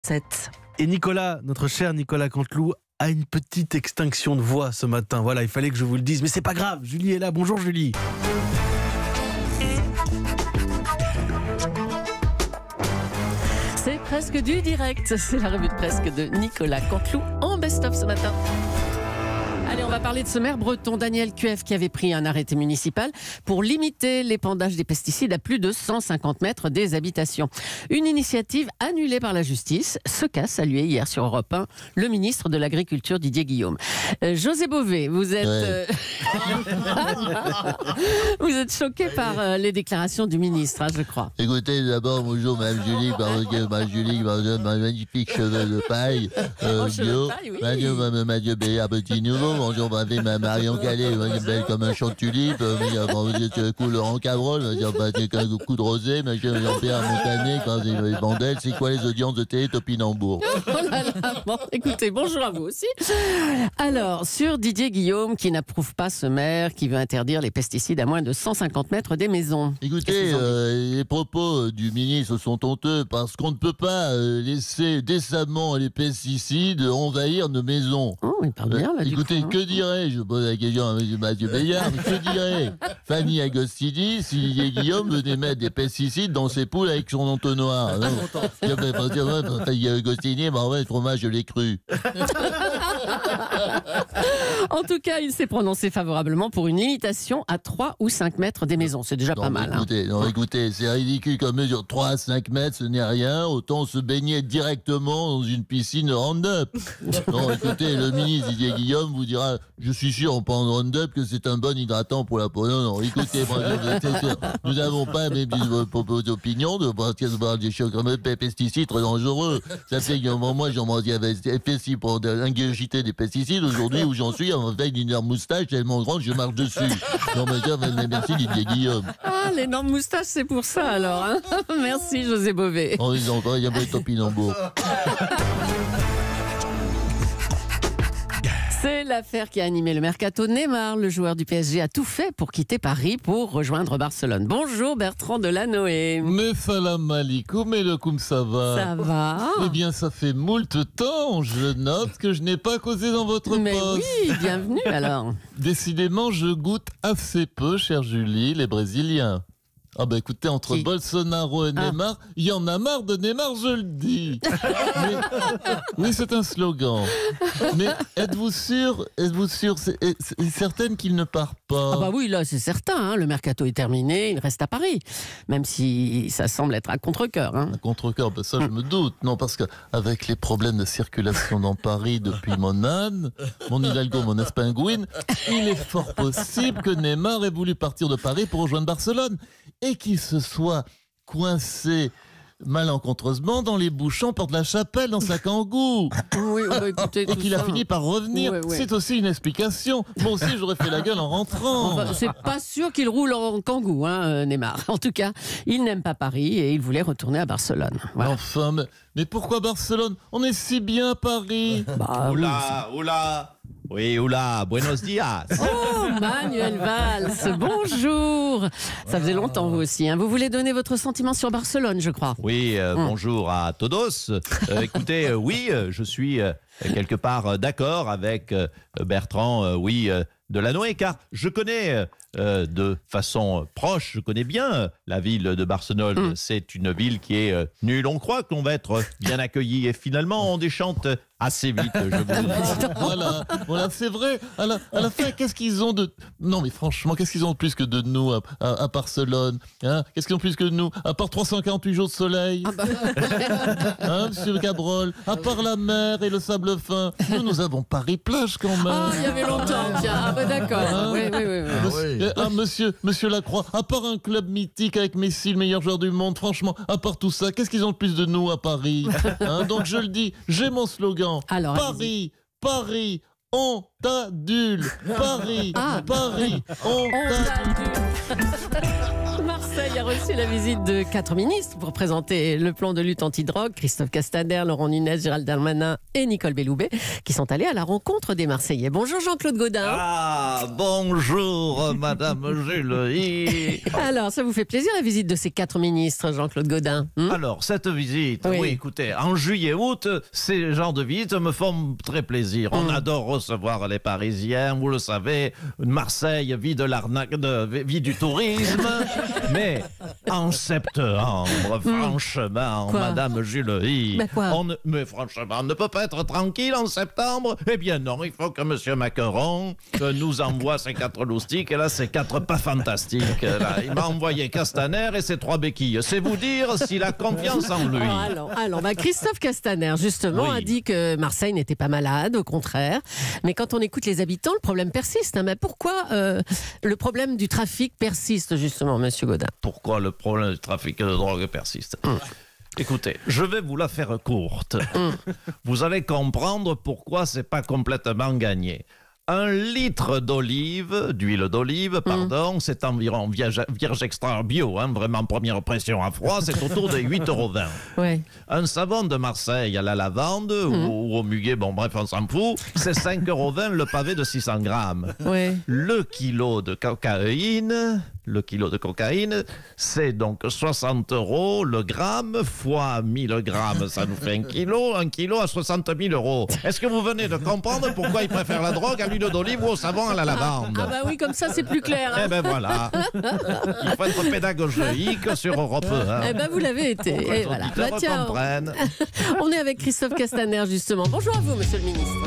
7. Et Nicolas, notre cher Nicolas Canteloup, a une petite extinction de voix ce matin. Voilà, il fallait que je vous le dise, mais c'est pas grave. Julie est là. Bonjour Julie. C'est presque du direct. C'est la revue de presse de Nicolas Canteloup en best-of ce matin. Allez, on va parler de ce maire breton, Daniel Cuev, qui avait pris un arrêté municipal pour limiter l'épandage des pesticides à plus de 150 mètres des habitations. Une initiative annulée par la justice, ce qu'a salué hier sur Europe 1 le ministre de l'Agriculture Didier Guillaume. José Bové, vous êtes, vous êtes choqué par les déclarations du ministre, je crois. Écoutez, d'abord, bonjour Mme Julie, parce que Mme Julie m'a donné ma magnifique cheveux de paille bio. Paille, oui. Mathieu Béat, petit nouveau. Bonjour, Marion Calais, belle comme un champ de tulipes. Laurent Cabrol, un coup de rosé. Jean-Pierre Montané, quand il Bandel. C'est quoi les audiences de télé Topinambour? Oh là là, bon, écoutez, bonjour à vous aussi. Alors, sur Didier Guillaume, qui n'approuve pas ce maire qui veut interdire les pesticides à moins de 150 mètres des maisons. Écoutez, les propos du ministre sont honteux parce qu'on ne peut pas laisser décemment les pesticides envahir nos maisons. Oh, il parle bien là. Écoutez, que dirait, je pose la question à M. Mathieu Béat, que dirait Fanny Agostini si Didier Guillaume venait mettre des pesticides dans ses poules avec son entonnoir? Fanny Agostini, le fromage, je l'ai cru. En tout cas, il s'est prononcé favorablement pour une limitation à 3 ou 5 mètres des maisons. C'est déjà pas mal. Écoutez, c'est ridicule comme mesure. 3 à 5 mètres, ce n'est rien. Autant se baigner directement dans une piscine Roundup. Non, écoutez, le ministre Didier Guillaume vous dira, je suis sûr, en parlant de Roundup, que c'est un bon hydratant pour la peau. Non, écoutez, nous n'avons pas mes opinions de voir des choses comme des pesticides très dangereux. Ça fait qu'à un moment, j'avais fait si pour ingurgiter des pesticides. Aujourd'hui, où j'en suis, en fait, d'une moustache tellement grande, je marche dessus. Non, mais merci Didier Guillaume. Ah, l'énorme moustache, c'est pour ça alors. Hein. Merci José Bové. Oh, ils ont pas, il y a pas de Topinambour. C'est l'affaire qui a animé le mercato. Neymar, le joueur du PSG, a tout fait pour quitter Paris pour rejoindre Barcelone. Bonjour Bertrand Delanoë. Mais salam alaikum, et le koum ça va? Ça va? Eh bien, ça fait moult temps, je note que je n'ai pas causé dans votre Mais poste. oui, bienvenue alors. Décidément, je goûte assez peu, chère Julie, les Brésiliens. Ah bah écoutez, entre Bolsonaro et Neymar, il y en a marre de Neymar, je le dis. Oui, c'est un slogan. Mais êtes-vous sûr, c'est certaine qu'il ne part pas? Ah bah oui, là c'est certain, hein, le mercato est terminé, il reste à Paris. Même si ça semble être à contre-cœur. Hein. À contre-cœur, ben ça je me doute. Non, parce qu'avec les problèmes de circulation dans Paris depuis mon âne, mon Hidalgo, mon espingouine, il est fort possible que Neymar ait voulu partir de Paris pour rejoindre Barcelone. Et qu'il se soit coincé malencontreusement dans les bouchons porte la Chapelle dans sa Kangoo. Oui, bah écoutez, et qu'il a fini par revenir. Oui. C'est aussi une explication. Moi aussi, j'aurais fait la gueule en rentrant. Enfin, c'est pas sûr qu'il roule en Kangoo, hein, Neymar. En tout cas, il n'aime pas Paris et il voulait retourner à Barcelone. Voilà. Enfin, mais pourquoi Barcelone? On est si bien à Paris. Oula. Oui, oula, buenos dias. Oh, Manuel Valls, bonjour. Ça faisait longtemps, vous aussi. Hein. Vous voulez donner votre sentiment sur Barcelone, je crois. Oui, bonjour à todos. Écoutez, oui, je suis quelque part d'accord avec Bertrand, Delanoë, car je connais de façon proche, je connais bien la ville de Barcelone. C'est une ville qui est nulle. On croit qu'on va être bien accueilli et finalement on déchante assez vite, je vous le dis. Voilà, c'est vrai. À la fin, qu'est-ce qu'ils ont de... Non, mais franchement, qu'est-ce qu'ils ont de plus que de nous à Barcelone, hein? Qu'est-ce qu'ils ont de plus que de nous, à part 348 jours de soleil? Hein, monsieur Cabrol? À part la mer et le sable fin, nous avons Paris-Plage quand même. Ah, il y avait longtemps, tiens. Ah, bah d'accord. Hein? Oui. Monsieur Lacroix, à part un club mythique avec Messi, le meilleur joueur du monde, franchement, à part tout ça, qu'est-ce qu'ils ont de plus de nous à Paris, hein? Donc je le dis, j'ai mon slogan. Alors, Paris, on t'adule. Paris, Paris, on t'adule. Marseille a reçu la visite de 4 ministres pour présenter le plan de lutte anti-drogue. Christophe Castaner, Laurent Nunez, Gérald Darmanin et Nicole Belloubet qui sont allés à la rencontre des Marseillais. Bonjour Jean-Claude Gaudin. Ah, bonjour Madame Julie. Alors, ça vous fait plaisir la visite de ces 4 ministres, Jean-Claude Gaudin Alors, cette visite, oui, écoutez, en juillet-août, ces genres de visites me font très plaisir. On adore recevoir les Parisiens, vous le savez. Marseille vit de l'arnaque, vit du tourisme. Mais en septembre, franchement, Quoi Madame Julie, quoi mais franchement, on ne peut pas être tranquille en septembre. Eh bien non, il faut que Monsieur Macron nous envoie ces 4 loustiques. Et là, ces 4 pas fantastiques. Là, il m'a envoyé Castaner et ses 3 béquilles. C'est vous dire s'il a confiance en lui. Alors, Christophe Castaner, justement, a dit que Marseille n'était pas malade, au contraire. Mais quand on écoute les habitants, le problème persiste. Mais pourquoi le problème du trafic persiste, justement, Monsieur Gaudin? Pourquoi le problème du trafic de drogue persiste? Écoutez, je vais vous la faire courte. Vous allez comprendre pourquoi c'est pas complètement gagné. 1 litre d'huile d'olive, c'est environ vierge extra bio, vraiment première pression à froid, c'est autour de 8,20 €. Ouais. Un savon de Marseille à la lavande ou au muguet, bon bref, on s'en fout, c'est 5,20 € le pavé de 600 grammes. Ouais. Le kilo de cocaïne, c'est donc 60 € le gramme, fois 1000 grammes, ça nous fait 1 kilo. 1 kilo à 60 000 €. Est-ce que vous venez de comprendre pourquoi ils préfèrent la drogue à l'huile d'olive ou au savon à la lavande? Ah bah oui, comme ça c'est plus clair. Eh ben voilà. Il faut être pédagogique sur Europe 1. Eh ben vous l'avez été. Et voilà. Tiens, comprennent. on est avec Christophe Castaner, justement. Bonjour à vous, Monsieur le Ministre.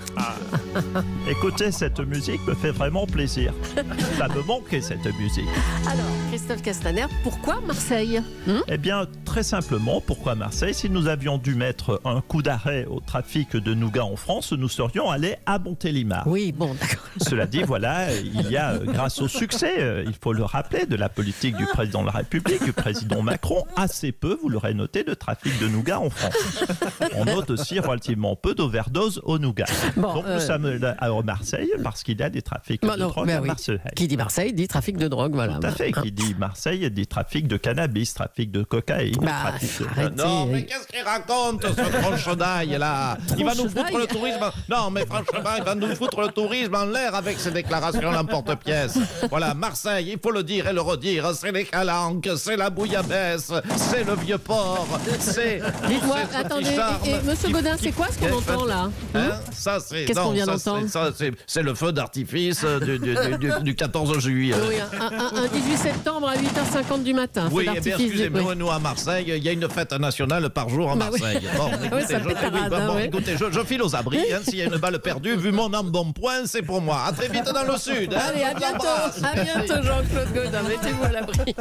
Écoutez, cette musique me fait vraiment plaisir. Ça me manquait, cette musique. Alors, Christophe Castaner, pourquoi Marseille Eh bien, très simplement, pourquoi Marseille? Si nous avions dû mettre un coup d'arrêt au trafic de nougat en France, nous serions allés à Montélimar. Oui, bon, d'accord. Cela dit, voilà, il y a, grâce au succès, il faut le rappeler, de la politique du président de la République, du président Macron, assez peu, vous l'aurez noté, de trafic de nougat en France. On note aussi relativement peu d'overdoses au nougat. Donc nous sommes à Marseille parce qu'il y a des trafics de drogue à Marseille. Qui dit Marseille dit trafic de drogue, voilà. Tout à fait. Qui dit Marseille dit trafic de cannabis, trafic de cocaïne. Arrêtez. Non, mais qu'est-ce qu'il raconte, ce tronche-d'ail, là? Il va nous foutre le tourisme. Non, mais franchement, il va nous foutre le tourisme en l'air avec ses déclarations l'emporte-pièce. Voilà, Marseille, il faut le dire et le redire, c'est les calanques, c'est la bouillabaisse, c'est le vieux port, c'est. Dites-moi, attendez, et Monsieur Gaudin, c'est quoi ce qu'on entend là? Ça, c'est. Qu'est-ce qu'on vient d'entendre? C'est le feu d'artifice du 14 juillet. Oui, un 18 septembre à 8h50 du matin. Oui, eh bien, excusez-moi, nous à Marseille, il y a une fête nationale par jour à Marseille. Bon, écoutez, je file aux abris. S'il y a une balle perdue, vu mon embonpoint, c'est pour moi. À très vite dans le sud. Allez, à bientôt Jean-Claude Gaudin. Mettez-vous à l'abri.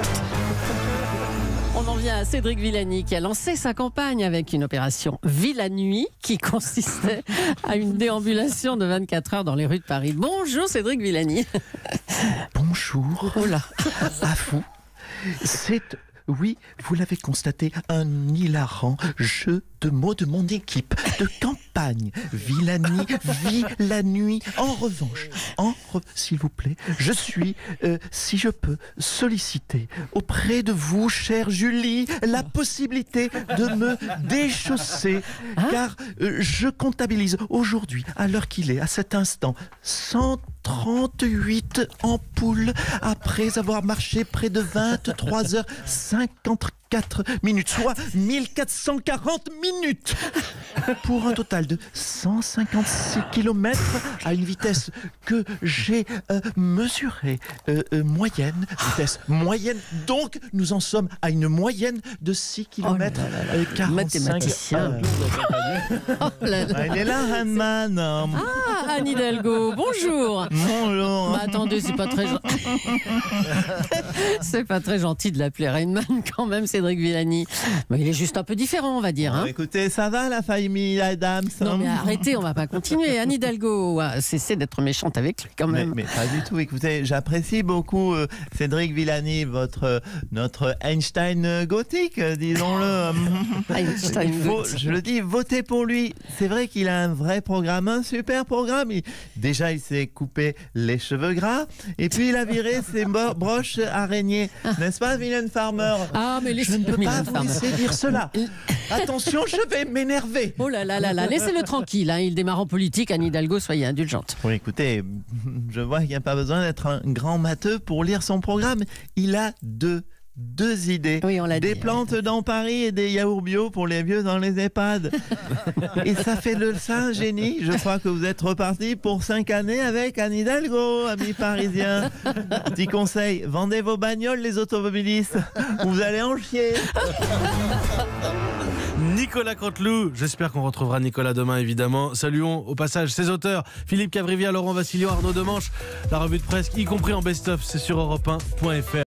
On en vient à Cédric Villani qui a lancé sa campagne avec une opération Villa Nuit qui consistait à une déambulation de 24 heures dans les rues de Paris. Bonjour Cédric Villani. Bonjour. Oh là. À vous. C'est, oui, vous l'avez constaté, un hilarant jeu de mots de mon équipe de campagne. Villani, vie la nuit. En revanche, s'il vous plaît, je suis, si je peux, solliciter auprès de vous, chère Julie, la possibilité de me déchausser, car je comptabilise aujourd'hui, à l'heure qu'il est, à cet instant, 138 ampoules après avoir marché près de 23h54 minutes, soit 1440 minutes, pour un total de 156 km à une vitesse que j'ai mesurée, moyenne, vitesse moyenne. Donc, nous en sommes à une moyenne de 6 km 45 mathématicien. Elle est là, Hanman. Anne Hidalgo, bonjour. Bonjour. Bah, attendez, c'est pas très gentil de l'appeler Rainman quand même, Cédric Villani. Mais il est juste un peu différent, on va dire. Écoutez, ça va la famille Adams? Non mais arrêtez, on va pas continuer. Anne Hidalgo, cessez d'être méchante avec lui quand même. Mais pas du tout. Écoutez, j'apprécie beaucoup Cédric Villani, notre Einstein gothique, disons-le. Einstein Il faut, gothique. je le dis, votez pour pour lui. C'est vrai qu'il a un vrai programme, un super programme. Déjà, il s'est coupé les cheveux gras et puis il a viré ses broches araignées. N'est-ce pas, Mylène Farmer? Ah, mais Je ne peux pas vous laisser dire cela. Attention, je vais m'énerver. Oh là là là là, laissez-le tranquille, hein. Il démarre en politique, Anne Hidalgo, soyez indulgente. Bon, écoutez, je vois qu'il n'y a pas besoin d'être un grand matheux pour lire son programme. Il a deux idées. Oui, on l'a des dit. plantes dans Paris et des yaourts bio pour les vieux dans les EHPAD. Et ça fait de ça un génie. Je crois que vous êtes reparti pour 5 années avec Anne Hidalgo, amis parisiens. Petit conseil, vendez vos bagnoles les automobilistes. Vous allez en chier. Nicolas Canteloup, j'espère qu'on retrouvera Nicolas demain évidemment. Saluons au passage ses auteurs, Philippe Cavrivia, Laurent Vassilio, Arnaud Demanche. La revue de presse, y compris en best-of, c'est sur europe1.fr.